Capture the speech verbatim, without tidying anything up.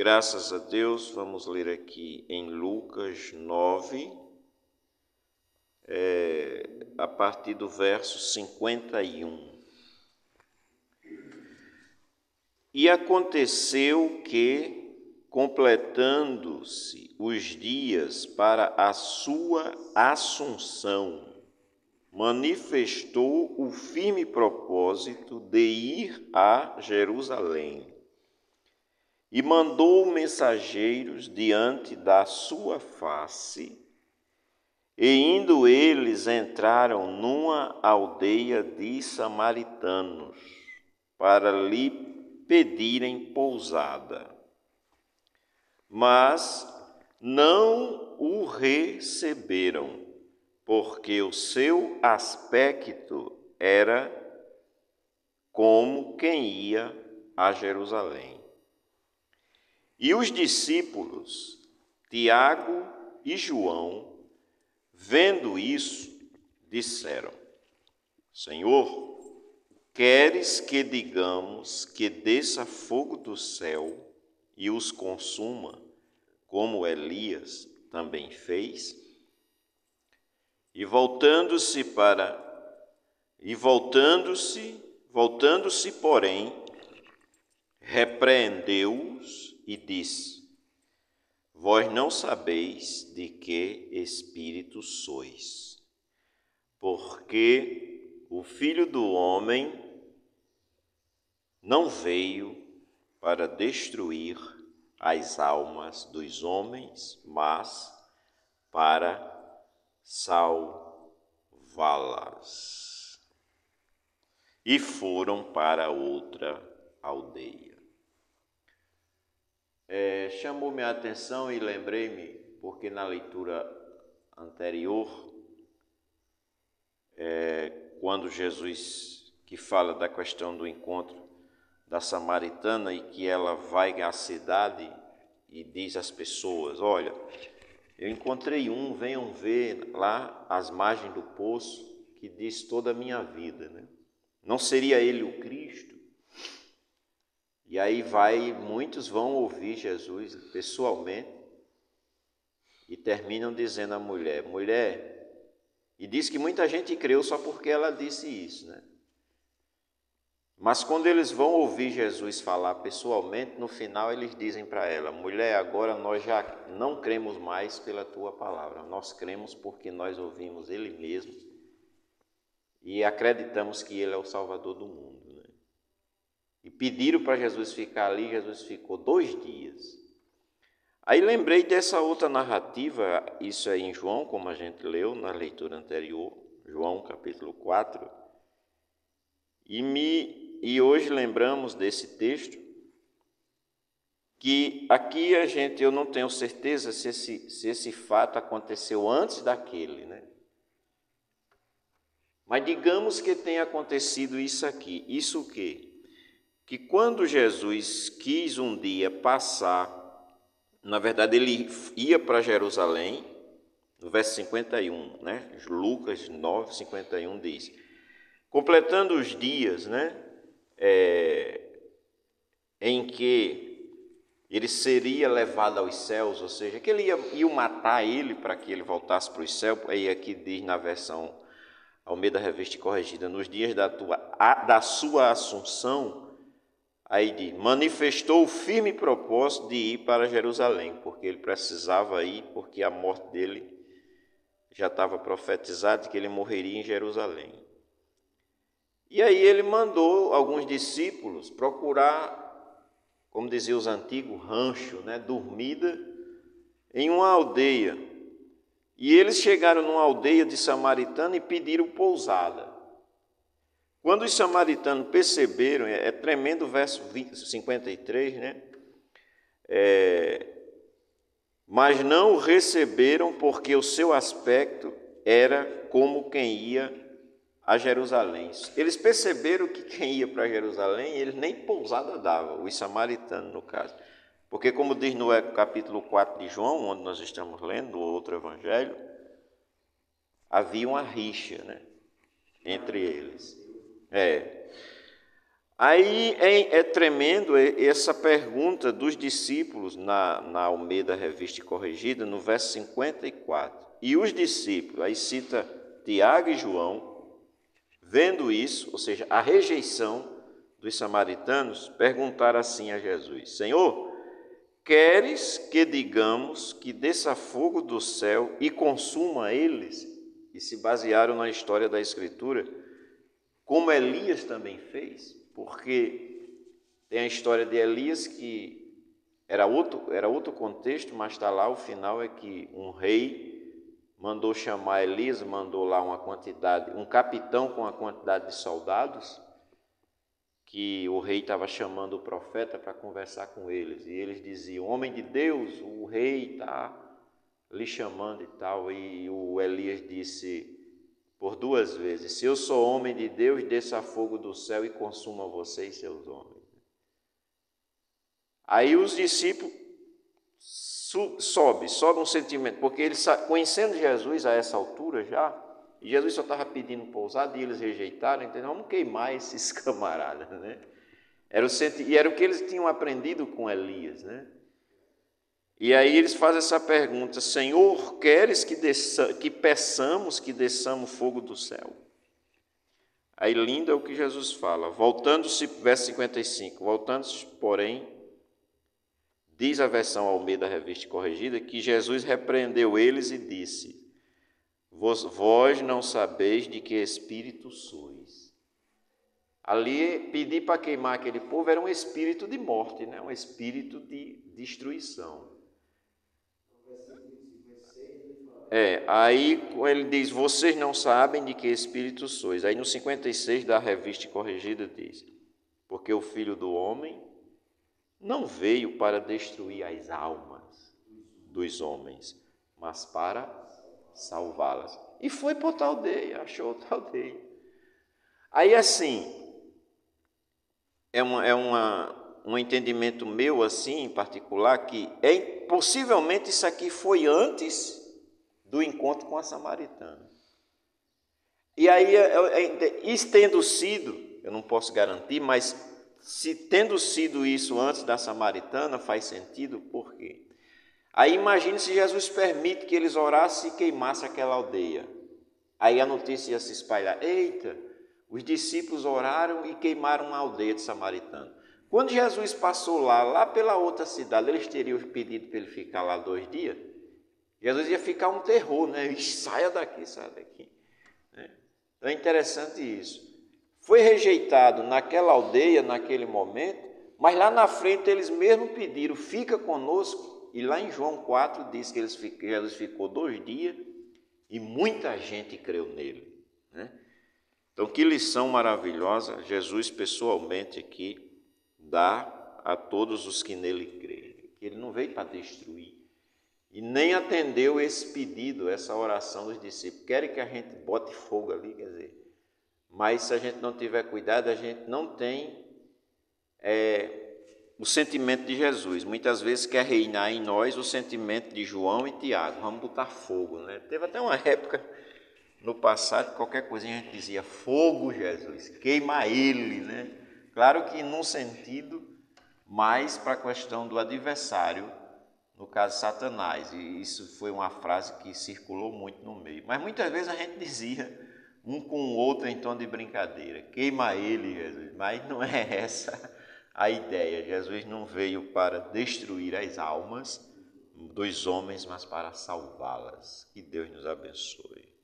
Graças a Deus, vamos ler aqui em Lucas nove, é, a partir do verso cinquenta e um. E aconteceu que, completando-se os dias para a sua assunção, manifestou o firme propósito de ir a Jerusalém. E mandou mensageiros diante da sua face, e indo eles entraram numa aldeia de samaritanos, para lhe pedirem pousada. Mas não o receberam, porque o seu aspecto era como quem ia a Jerusalém. E os discípulos, Tiago e João, vendo isso, disseram: Senhor, queres que digamos que desça fogo do céu e os consuma, como Elias também fez? E voltando-se para e voltando-se, voltando-se, porém, repreendeu-os e disse: Vós não sabeis de que espírito sois, porque o Filho do Homem não veio para destruir as almas dos homens, mas para salvá-las. E foram para outra aldeia. É, chamou-me a atenção e lembrei-me, porque na leitura anterior, é, quando Jesus, que fala da questão do encontro da samaritana e que ela vai à cidade e diz às pessoas: olha, eu encontrei um, venham ver lá às margens do poço, que diz toda a minha vida, né? Não seria ele o Cristo? E aí vai, muitos vão ouvir Jesus pessoalmente e terminam dizendo à mulher, mulher, e diz que muita gente creu só porque ela disse isso, né? Mas quando eles vão ouvir Jesus falar pessoalmente, no final eles dizem para ela, mulher, agora nós já não cremos mais pela tua palavra, nós cremos porque nós ouvimos ele mesmo e acreditamos que ele é o Salvador do mundo. E pediram para Jesus ficar ali, Jesus ficou dois dias. Aí lembrei dessa outra narrativa, isso é em João, como a gente leu na leitura anterior, João capítulo quatro. E, me, e hoje lembramos desse texto, que aqui a gente, eu não tenho certeza se esse, se esse fato aconteceu antes daquele, né? Mas digamos que tenha acontecido isso aqui. Isso o quê? Que quando Jesus quis um dia passar, na verdade ele ia para Jerusalém, no verso cinquenta e um, né? Lucas nove, cinquenta e um diz, completando os dias, né? É, em que ele seria levado aos céus, ou seja, que ele ia, ia matar ele para que ele voltasse para os céus, aí aqui diz na versão Almeida Revista Corrigida, nos dias da, tua, da sua assunção, aí diz, manifestou o firme propósito de ir para Jerusalém, porque ele precisava ir, porque a morte dele já estava profetizada, que ele morreria em Jerusalém. E aí ele mandou alguns discípulos procurar, como diziam os antigos, rancho, né, dormida, em uma aldeia. E eles chegaram numa aldeia de samaritano e pediram pousada. Quando os samaritanos perceberam, é, é tremendo o verso cinquenta e três, né? É, mas não o receberam porque o seu aspecto era como quem ia a Jerusalém. Eles perceberam que quem ia para Jerusalém, eles nem pousada davam, os samaritanos no caso. Porque como diz no capítulo quatro de João, onde nós estamos lendo, o outro evangelho, havia uma rixa, né, entre eles. É. Aí é, é tremendo essa pergunta dos discípulos na, na Almeida Revista e Corrigida, no verso cinquenta e quatro. E os discípulos, aí cita Tiago e João, vendo isso, ou seja, a rejeição dos samaritanos, perguntaram assim a Jesus: Senhor, queres que digamos que desça fogo do céu e consuma eles? E se basearam na história da Escritura, como Elias também fez, porque tem a história de Elias que era outro, era outro contexto, mas está lá, o final é que um rei mandou chamar Elias, mandou lá uma quantidade, um capitão com uma quantidade de soldados, que o rei estava chamando o profeta para conversar com eles, e eles diziam: homem de Deus, o rei está lhe chamando e tal, e o Elias disse por duas vezes: se eu sou homem de Deus, desça fogo do céu e consuma você e seus homens. Aí os discípulos sobe, sobe um sentimento, porque eles, conhecendo Jesus a essa altura já, e Jesus só estava pedindo pousada e eles rejeitaram, então vamos queimar esses camaradas, né? Era o senti... E era o que eles tinham aprendido com Elias, né? E aí eles fazem essa pergunta: Senhor, queres que, desça... que peçamos que desçamos fogo do céu? Aí lindo é o que Jesus fala, voltando-se, verso cinquenta e cinco, voltando-se, porém, diz a versão Almeida Revista Corrigida, que Jesus repreendeu eles e disse: Vós, vós não sabeis de que espírito sois. Ali, pedir para queimar aquele povo era um espírito de morte, né? Um espírito de destruição. É, aí ele diz: vocês não sabem de que espírito sois. Aí no cinquenta e seis da Revista Corrigida diz: porque o Filho do Homem não veio para destruir as almas dos homens, mas para salvá-las. E foi para outra aldeia, achou outra aldeia. Aí assim, é, uma, é uma, um entendimento meu assim, em particular, que é, possivelmente isso aqui foi antes do encontro com a samaritana. E aí, isso tendo sido, eu não posso garantir, mas se tendo sido isso antes da samaritana, faz sentido, por quê? Aí imagine se Jesus permite que eles orassem e queimassem aquela aldeia. Aí a notícia ia se espalhar: eita, os discípulos oraram e queimaram a aldeia de samaritano. Quando Jesus passou lá, lá pela outra cidade, eles teriam pedido para ele ficar lá dois dias. Jesus ia ficar um terror, né? Ixi, saia daqui, saia daqui. Então é interessante isso. Foi rejeitado naquela aldeia, naquele momento, mas lá na frente eles mesmo pediram: fica conosco. E lá em João quatro diz que eles, Jesus ficou dois dias e muita gente creu nele, né? Então que lição maravilhosa Jesus pessoalmente aqui dá a todos os que nele creem. Ele não veio para destruir. E nem atendeu esse pedido, essa oração dos discípulos. Querem que a gente bote fogo ali, quer dizer. Mas se a gente não tiver cuidado, a gente não tem é, o sentimento de Jesus. Muitas vezes quer reinar em nós o sentimento de João e Tiago. Vamos botar fogo, né? Teve até uma época no passado, qualquer coisinha a gente dizia: fogo, Jesus, queima ele, né? Claro que num sentido mais para a questão do adversário, no caso Satanás, e isso foi uma frase que circulou muito no meio. Mas muitas vezes a gente dizia um com o outro em tom de brincadeira: queima ele, Jesus. Mas não é essa a ideia. Jesus não veio para destruir as almas dos homens, mas para salvá-las. Que Deus nos abençoe.